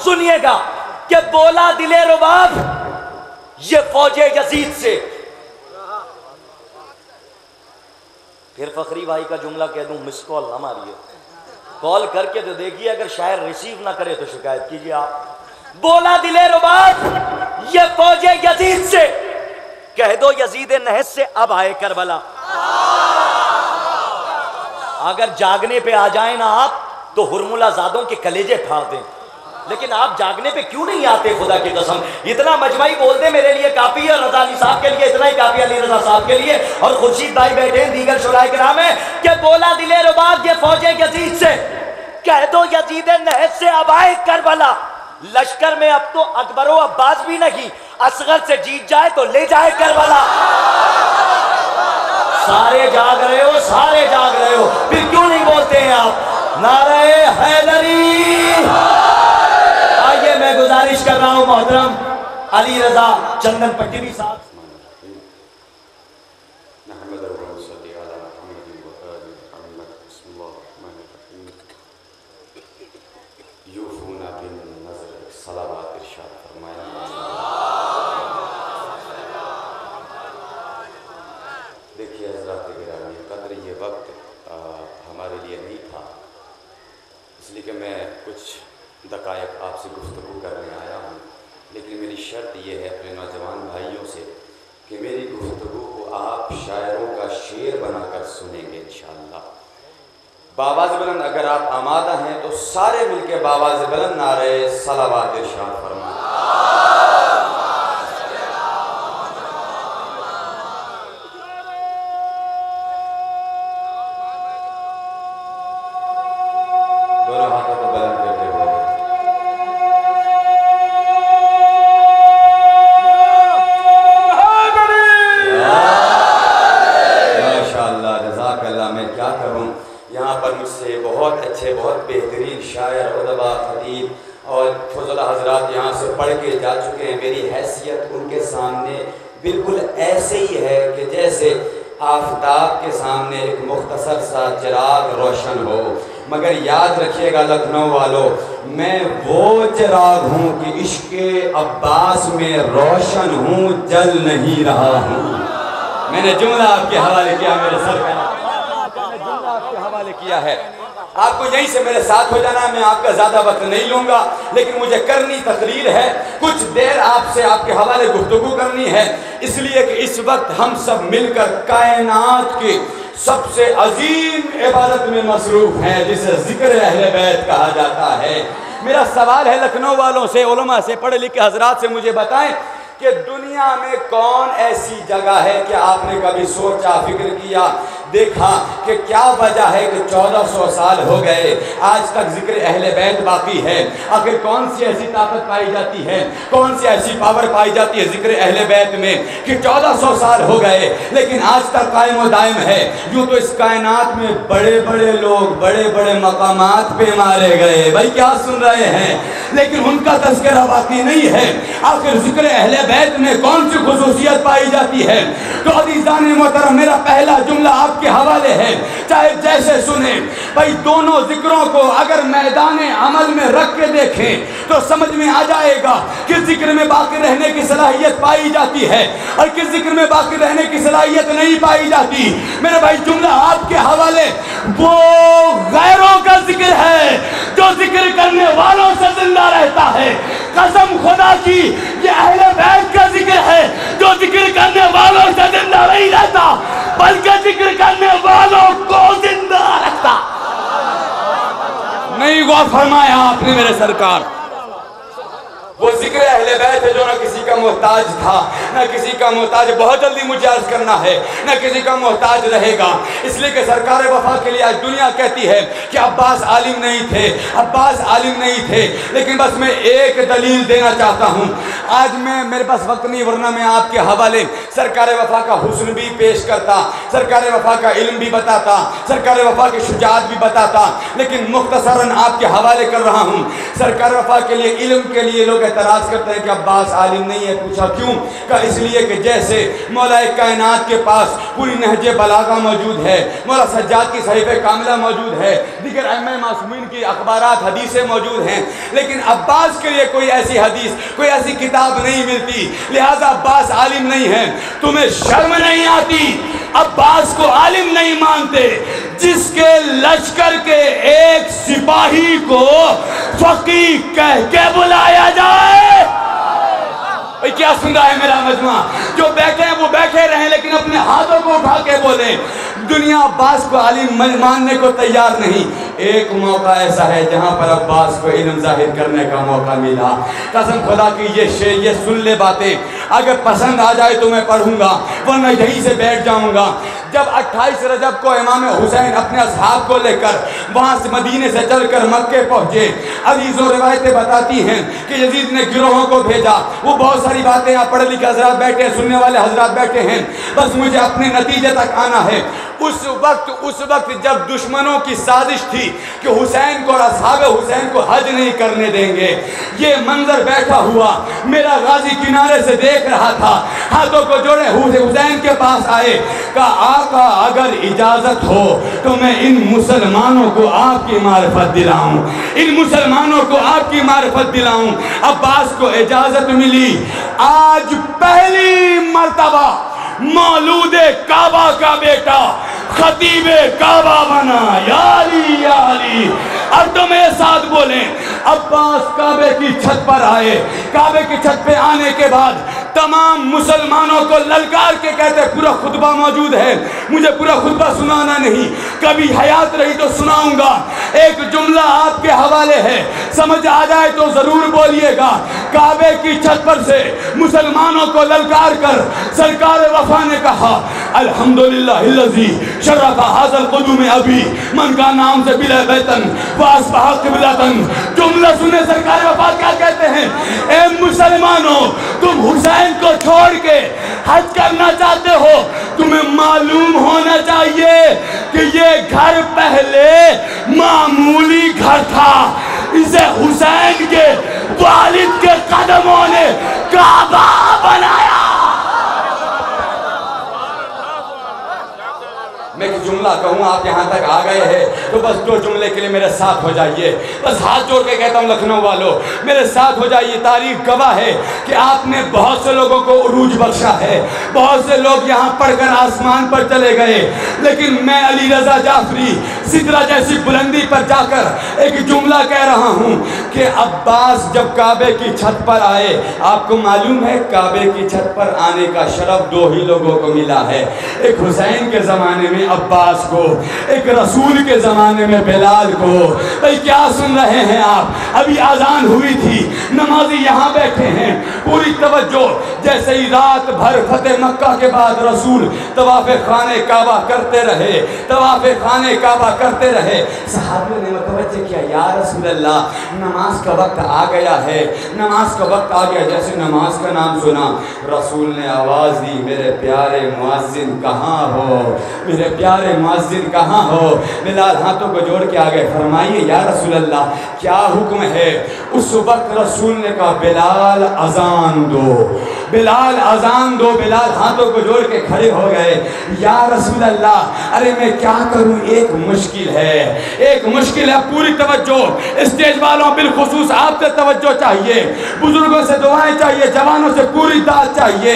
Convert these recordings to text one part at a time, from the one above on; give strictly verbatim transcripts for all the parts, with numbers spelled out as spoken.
سنیے گا کہ بولا دل رباب یہ فوج یزید سے. پھر فخری بھائی کا جملہ کہہ دوں، مس کال نہ ماریے، کال کر کے تو دیکھیے، اگر شاعر ریسیو نہ کرے تو شکایت کیجیے آپ. بولا دل رباب یہ فوج یزید سے، کہہ دو یزید نحس سے اب آئے کربلا. اگر جاگنے پہ آ جائیں نا آپ تو ہرملہ زادوں کے کلیجے پھاڑ دیں، لیکن آپ جاگنے پہ کیوں نہیں آتے؟ خدا کی قسم اتنا مجمعی بول دے میرے لیے کافی ہے، رضا علی صاحب کے لیے اتنا ہی کافی، علی رضا صاحب کے لیے، اور خورشید بھائی بیٹھے ہیں، دیگر شرائے کرام ہیں، کہ بولا دل رباب یہ فوج یزید سے، کہہ دو یزید نحس سے اب آئے کربلا. لشکر میں اب تو اکبر و عباس بھی نہیں، اصغر سے جیت جائے تو لے جائے کربلا. سارے جاگ رہے ہو، سارے جاگ رہے ہو، پھر کیوں نہیں بولتے ہیں آپ نعرہ حیدری؟ آئیے میں گزارش کر رہا ہوں محترم علی رضا چندن پٹیری صاحب. دیکھیے حضرات گرامی، قدر یہ وقت ہمارے لیے نہیں تھا، اس لیے کہ میں کچھ دقائق آپ سے گفتگو کرنے آیا ہوں، لیکن میری شرط یہ ہے اپنے نوجوان بھائیوں سے کہ میری گفتگو کو آپ شاعروں کا شعر بنا کر سنیں گے انشاءاللہ. بآواز بلند اگر آپ آمادہ ہیں تو سارے مل کے بآواز بلند نعرہ صلوات ارشاد فرمائیں. آفتاب کے سامنے ایک مختصر سا چراغ روشن ہو، مگر یاد رکھیے گا لکھنؤ والوں، میں وہ چراغ ہوں کہ عشق عباس میں روشن ہوں، جل نہیں رہا ہوں. میں نے جملہ آپ کے حوالے کیا میرے سرکار، میں نے جملہ آپ کے حوالے کیا ہے. آپ کو یہیں سے میرے ساتھ ہو جانا ہے، میں آپ کا زیادہ وقت نہیں لوں گا، لیکن مجھے کرنی تقریر ہے، کچھ دیر آپ سے آپ کے حوالے گفتگو کرنی ہے، اس لیے کہ اس وقت ہم سب مل کر کائنات کی سب سے عظیم عبادت میں مصروف ہیں جسے ذکر اہل بیت کہا جاتا ہے. میرا سوال ہے لکھنؤ والوں سے، علماء سے، پڑھے لکھے حضرات سے، مجھے بتائیں کہ دنیا میں کون ایسی جگہ ہے کہ آپ نے کبھی سوچا، فکر کیا، دیکھا کہ کیا وجہ ہے کہ چودہ سو سال ہو گئے آج تک ذکر اہل بیت باقی ہے؟ آخر کون سی ایسی طاقت پائی جاتی ہے، کون سی ایسی پاور پائی جاتی ہے ذکر اہل بیت میں کہ چودہ سو سال ہو گئے لیکن آج تک قائم و دائم ہے؟ یوں تو اس کائنات میں بڑے بڑے لوگ بڑے بڑے مقامات پہ مارے گئے، بھائی کیا سن رہے ہیں، لیکن ان کا تذکرہ باقی نہیں ہے. آخر ذکر اہل بیت میں کون سی خصوصیت پائی جاتی ہے؟ تو عزیزان محترم، میرا پہلا جملہ آپ کے حوالے ہے، چاہے جیسے سنیں. بھائی دونوں ذکروں کو اگر میدان عمل میں رکھ کے دیکھیں تو سمجھ میں آ جائے گا کس ذکر میں باقی رہنے کی صلاحیت پائی جاتی ہے اور کس ذکر میں باقی رہنے کی صلاحیت نہیں پائی جاتی. میرے بھائی جملہ آپ کے حوالے، وہ غیروں کا ذکر ہے جو ذکر کرنے والوں سے زندہ رہتا ہے. قسم خدا کی یہ اہل بیت کا ذکر ہے جو ذکر کرنے والوں سے زندہ نہیں رہتا بلکہ ذکر کرنے والوں کو زندہ رکھتا. نہیں غور فرمایا آپ نے میرے سرکار. وہ ذکر اہل بیت ہے جو نہ کسی کا محتاج تھا نہ کسی کا محتاج، بہت جلدی مجھے عرض کرنا ہے، نہ کسی کا محتاج رہے گا. اس لیے کہ سرکار وفا کے لیے آج دنیا کہتی ہے کہ عباس عالم نہیں تھے، عباس عالم نہیں تھے، لیکن بس میں ایک دلیل دینا چاہتا ہوں. آج میں میرے پاس وقت نہیں ورنہ میں آپ کے حوالے سرکار وفا کا حسن بھی پیش کرتا، سرکار وفا کا علم بھی بتاتا، سرکار وفا کی شجاعت بھی بتاتا، لیکن مختصراً آپ کے حوالے کر رہا ہوں. سرکار وفا کے لیے علم کے لیے لوگ اعتراض کرتے ہیں کہ عباس عالم نہیں ہے. پوچھا کیوں؟ کہا اس لیے کہ جیسے مولا کائنات کے پاس پوری نہج بلاغہ موجود ہے, مولا سجاد کی صحیفہ کاملہ موجود ہے, دیگر ائمہ معصومین کی اخبارات حدیثیں موجود ہیں, لیکن عباس کے لیے کوئی ایسی حدیث, کوئی ایسی کتاب نہیں ملتی, لہذا عباس عالم نہیں ہے. تمہیں شرم نہیں آتی؟ عباس کو عالم نہیں مانتے جس کے لشکر کے ایک سپاہی کو فقیہ کہہ کے بلایا جائے. کیا سن رہا ہے میرا مجمع؟ جو بیٹھے ہیں وہ بیٹھے رہیں لیکن اپنے ہاتھوں کو اٹھا کے بولیں. دنیا عباس کو عالم ماننے کو تیار نہیں. ایک موقع ایسا ہے جہاں پر عباس کو علم ظاہر کرنے کا موقع ملا. قسم خدا کی یہ شعر, یہ سن لے باتیں, اگر پسند آ جائے تو میں پڑھوں گا ورنہ یہیں سے بیٹھ جاؤں گا. جب اٹھائیس رجب کو امام حسین اپنے اصحاب کو لے کر وہاں سے مدینے سے چل کر مکے پہنچے, حدیث و روایتیں بتاتی ہیں کہ یزید نے گروہوں کو بھیجا. وہ بہت ساری باتیں آپ پڑھ لکھے حضرات بیٹھے ہیں, سننے والے حضرات بیٹھے ہیں, بس مجھے اپنے نتیجے تک آنا ہے. اس وقت اس وقت جب دشمنوں کی سازش تھی کہ حسین کو اور اصحاب حسین کو حج نہیں کرنے دیں گے, یہ منظر بیٹھا ہوا میرا غازی کنارے سے دیکھ رہا تھا, ہاتھوں کو جوڑے حسین کے پاس آئے, کہا آقا اگر اجازت ہو تو میں ان مسلمانوں کو آپ کی معرفت دلاؤں, ان مسلمانوں کو آپ کی معرفت دلاؤں. عباس کو اجازت ملی. آج پہلی مرتبہ مولود کعبہ کا بیٹا خطیب کعبہ بنا. یا علی یا علی. اب تو میرے ساتھ بولیں, عباس کعبے کی چھت پر آئے. کعبے کی چھت پہ آنے کے بعد تمام مسلمانوں کو للکار کے کہتے پورا خطبہ موجود ہے, مجھے پورا خطبہ سنانا نہیں, کبھی حیات رہی تو سناؤں گا. ایک جملہ آپ کے حوالے ہے, سمجھ آ جائے تو ضرور بولیے گا. کعبے کی چھت پر سے مسلمانوں کو للکار کر سرکار وفا نے کہا الحمدللہ الذی شرف ھذا القدوم ابی من کا نام سے بلا بیتن واصبح قبلتن. جملہ سنے سرکار وفا کیا کہتے ہیں, اے مسلمانوں تم حسین کو چھوڑ کے حج کرنا چاہتے ہو, تمہیں معلوم ہونا چاہیے کہ یہ گھر پہلے معمولی گھر تھا, اسے حسین کے والد کے قدموں نے کعبہ بنایا. میں ایک جملہ کہوں, آپ یہاں تک آ گئے ہیں تو بس دو جملے کے لیے میرے ساتھ ہو جائیے. بس ہاتھ جوڑ کے کہتا ہوں لکھنؤ والوں, میرے ساتھ ہو جائیے. تاریخ گواہ ہے کہ آپ نے بہت سے لوگوں کو عروج بخشا ہے, بہت سے لوگ یہاں پڑھ کر آسمان پر چلے گئے, لیکن میں علی رضا جعفری سدرہ جیسی بلندی پر جا کر ایک جملہ کہہ رہا ہوں کہ عباس جب کعبے کی چھت پر آئے, آپ کو معلوم ہے کعبے کی چھت پر آنے کا شرف دو ہی لوگوں کو ملا ہے, ایک حسین کے زمانے میں عباس کو, ایک رسول کے زمانے میں بلال کو. بھئی کیا سن رہے ہیں آپ؟ ابھی آذان ہوئی تھی, نمازی یہاں بیٹھے ہیں, پوری توجہ. جیسے ہی رات بھر فتح مکہ کے بعد رسول طواف خانہ کعبہ کرتے رہے, طواف خانہ کعبہ کرتے رہے, صحابہ نے متوجہ کیا یا رسول اللہ نماز کا وقت آ گیا ہے, نماز کا وقت آ گیا. جیسے نماز کا نام سنا, رسول نے آواز دی میرے پیارے مؤذن کہاں ہو, میرے پیارے مؤذن کہاں ہو. بلال ہاتھوں کو جوڑ کے آگے, فرمائیے یا رسول اللہ کیا حکم ہے. اس وقت رسول نے کہا بلال اذان دو, بلال اذان دو. بلال ہاتھوں کو جوڑ کے کھڑے ہو گئے, یا رسول اللہ ارے میں کیا کروں, ایک مشکل ہے, ایک مشکل ہے. پوری توجہ, اسٹیج والوں بالخصوص آپ سے توجہ چاہیے, بزرگوں سے دعائیں چاہیے, جوانوں سے پوری داد چاہیے.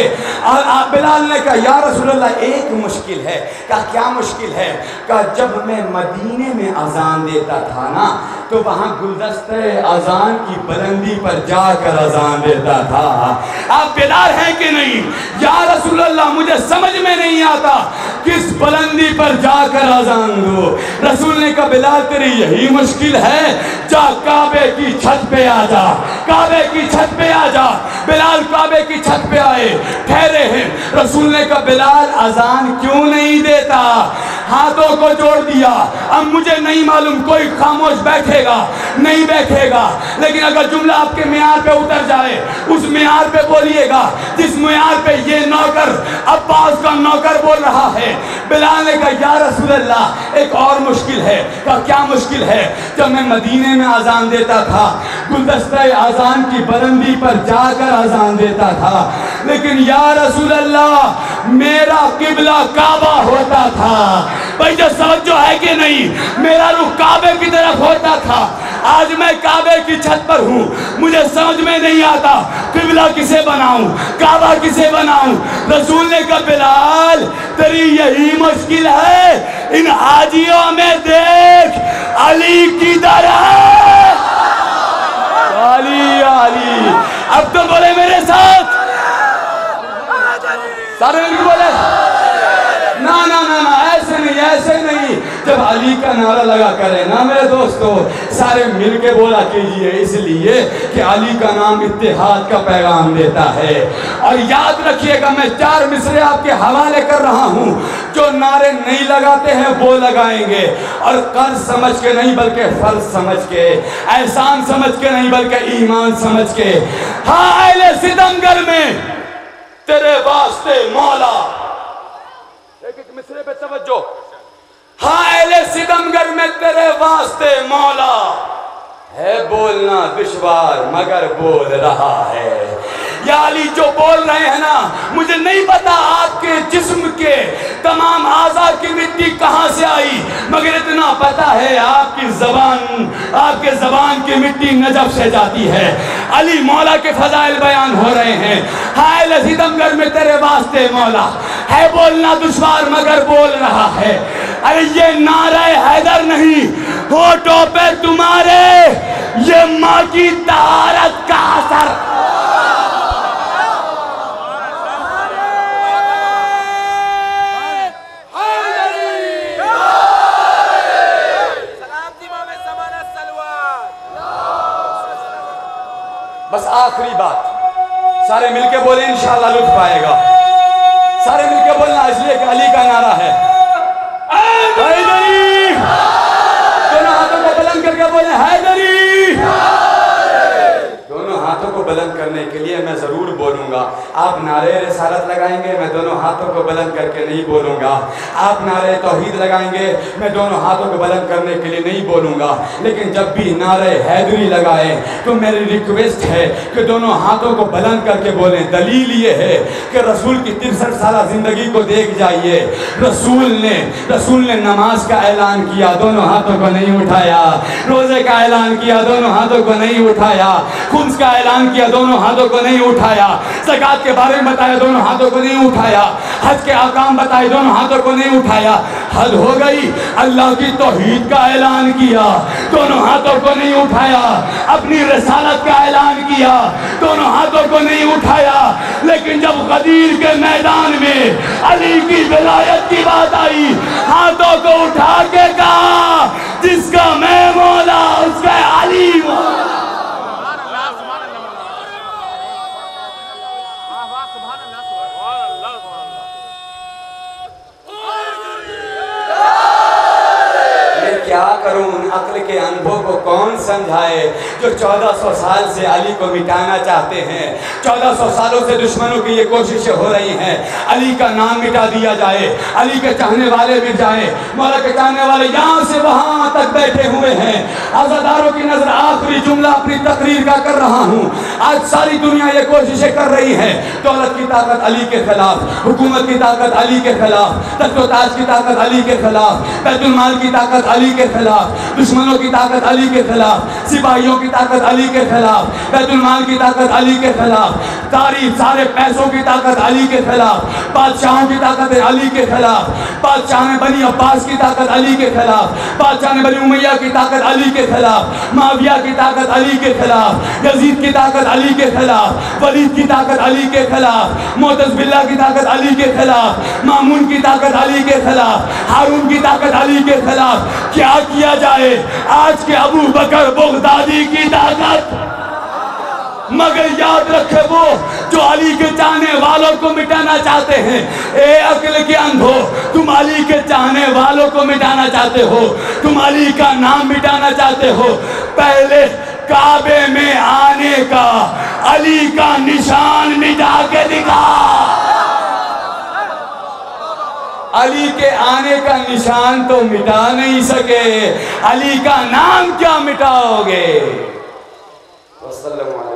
بلال نے کہا یا رسول اللہ ایک مشکل ہے. کہا کیا مشکل ہے؟ کہا جب میں مدینے میں اذان دیتا تھا نا تو وہاں گلدستہ اذان کی بلندی پر جا کر اذان دیتا تھا. آپ بیدار ہیں کہ نہیں؟ یا رسول اللہ مجھے سمجھ میں نہیں آتا کس بلندی پر جا کر اذان دو. رسول نے کہا بلال تیری یہی مشکل ہے, جا کعبے کی چھت پہ آ جا, کعبے کی چھت پہ آ جا. بلال کعبے کی چھت پہ آئے, ٹھہرے ہیں. رسول نے کہا بلال اذان کیوں نہیں دیتا؟ ہاتھوں کو جوڑ دیا. اب مجھے نہیں معلوم کوئی خاموش بیٹھے گا نہیں بیٹھے گا, لیکن اگر جملہ آپ کے معیار پہ اتر جائے اس معیار پہ بولیے گا جس معیار پہ یہ نوکر عباس کا نوکر بول رہا ہے. بلال نے کہا یا رسول اللہ ایک اور مشکل ہے. کہا کیا مشکل ہے؟ جب میں مدینے میں اذان دیتا تھا گلدستہ اذان کی بلندی پر جا کر اذان دیتا تھا, لیکن یا رسول اللہ میرا قبلہ کعبہ ہوتا تھا. بھائی جو سمجھو ہے کہ نہیں, میرا رخ کعبے کی طرف ہوتا تھا. آج میں کعبے کی چھت پر ہوں, مجھے سمجھ میں نہیں آتا قبلہ کسے بناؤں, کعبہ کسے بناؤں. رسول نے کہا بلال تیری یہی مشکل ہے, ان حاجیوں میں دیکھ علی کدھر ہے, علی علی. اب تو بولے میرے ساتھ سارے بولے نا نا نا نا ایسے نہیں ایسے نہیں. جب علی کا نعرہ لگا کرے نا میرے دوستو سارے مل کے بولا کیجئے, اس لیے کہ علی کا نام اتحاد کا پیغام دیتا ہے. اور یاد رکھیے گا میں چار مصرے آپ کے حوالے کر رہا ہوں, جو نعرے نہیں لگاتے ہیں وہ لگائیں گے, اور قرض سمجھ کے نہیں بلکہ فرض سمجھ کے, احسان سمجھ کے نہیں بلکہ ایمان سمجھ کے. ہاں اہل ستمگر میں تیرے واسطے مولا, ایک ایک مصرے پہ توجہ. ہاں اہل ستمگر میں تیرے واسطے مولا, ہے بولنا دشوار مگر بول رہا ہے. یا علی جو بول رہے ہیں نا, مجھے نہیں پتا آپ کے جسم کے تمام اعضاء کی مٹی کہاں سے آئی, مگر اتنا پتا ہے آپ کی زبان آپ کے زبان کی مٹی نجف سے جاتی ہے. علی مولا کے فضائل بیان ہو رہے ہیں. ہائے ستمگر میں تیرے واسطے مولا, ہے بولنا دشوار مگر بول رہا ہے. ارے یہ نعرہ حیدر نہیں, ہونٹوں پہ تمہارے یہ ماں کی طہارت کا اثر. بس آخری بات سارے مل کے بولیں انشاءاللہ لطف آئے گا. سارے مل کے بولنا اس لیے کہ علی کا نعرہ ہے. حیدری, دونوں ہاتھوں کو بلند کر کے بولیں حیدری. دونوں ہاتھوں کو بلند کرنے کے لیے میں ضرور بولوں گا. آپ نعرے رسالت لگائیں گے, میں دونوں ہاتھوں کو بلند کر کے نہیں بولوں گا. آپ نعرے توحید لگائیں گے, میں دونوں ہاتھوں کو بلند کرنے کے لیے نہیں بولوں گا. لیکن جب بھی نعرے حیدری لگائیں تو میری ریکویسٹ ہے کہ دونوں ہاتھوں کو بلند کر کے بولیں. دلیل یہ ہے کہ رسول کی ترسٹھ سالہ زندگی کو دیکھ جائیے. رسول نے رسول نے نماز کا اعلان کیا, دونوں ہاتھوں کو نہیں اٹھایا. روزے کا اعلان کیا, دونوں ہاتھوں کو نہیں اٹھایا. خمس کا اعلان کیا, دونوں ہاتھوں کو نہیں اٹھایا. زکات کے بارے میں بتایا, دونوں ہاتھوں کو نہیں اٹھایا. حج کے احکام بتائے, دونوں ہاتھوں کو نہیں اٹھایا. حد ہو گئی. اللہ کی توحید کا اعلان کیا, دونوں ہاتھوں کو نہیں اٹھایا. اپنی رسالت کا اعلان کیا, دونوں ہاتھوں کو نہیں اٹھایا. لیکن جب غدیر کے میدان میں علی کی ولایت کی بات آئی, ہاتھوں کو اٹھا کے کہا جس کا میں مولا اس کا علی مولا. کیا کروں ان عقل کے اندھوں کو کون سمجھائے جو چودہ سو سال سے علی کو مٹانا چاہتے ہیں. چودہ سو سالوں سے دشمنوں کی یہ کوششیں ہو رہی ہیں علی کا نام مٹا دیا جائے, علی کے چاہنے والے مٹ جائیں. مولا کے چاہنے والے یہاں سے وہاں تک بیٹھے ہوئے ہیں. عزاداروں کی نظر آخری جملہ اپنی تقریر کا کر رہا ہوں. آج ساری دنیا یہ کوششیں کر رہی ہے. دولت کی طاقت علی کے خلاف, حکومت کی طاقت علی کے خلاف, تخت و تاج کی طاقت علی کے خلاف, بیت المال کی طاقت علی کے خلاف, دشمنوں کی طاقت علی کے خلاف, سپاہیوں کی طاقت علی کے خلاف, بیت المال کی طاقت علی کے خلاف, تاریخ سارے پیسوں کی طاقت علی کے خلاف, بادشاہوں کی طاقت علی کے خلاف, بادشاہ بنی عباس کی طاقت علی کے خلاف, بادشاہ بنی امیہ کی طاقت علی کے خلاف, معاویہ کی طاقت علی کے خلاف, یزید کی طاقت علی کے خلاف, ولید کی طاقت علی کے خلاف, معتز باللہ کی طاقت علی کے خلاف, مامون کی طاقت علی کے خلاف, ہارون کی طاقت علی کے خلاف. کیا کیا جائے آج کے ابو بکر بغدادی کی طاقت. مگر یاد رکھے وہ جو علی کے چاہنے والوں کو مٹانا چاہتے ہیں. اے عقل کے اندھو, تم علی کے چاہنے والوں کو مٹانا چاہتے ہو, تم علی کا نام مٹانا چاہتے ہو. پہلے کعبے میں آنے کا علی کا نشان مٹا کے دکھا. علی کے آنے کا نشان تو مٹا نہیں سکے، علی کا نام کیا مٹاؤ گے؟ وسلم علیہ